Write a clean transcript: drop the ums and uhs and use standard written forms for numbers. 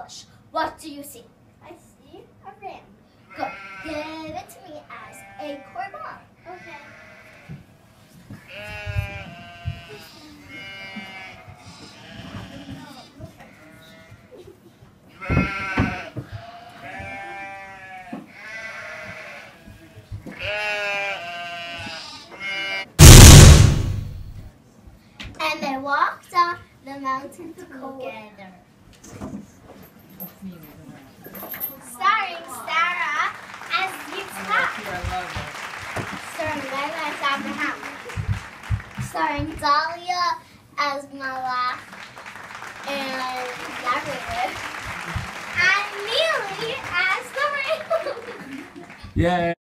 bush. What do you see? I see a ram. Good. Give it to me as a korban. Okay. And they walked up the mountain together. Starring Sarah as Yitzchak. Starring Layla as Abraham. Starring Dahlia as Malach and narrator. And Neely as the ram. Yeah.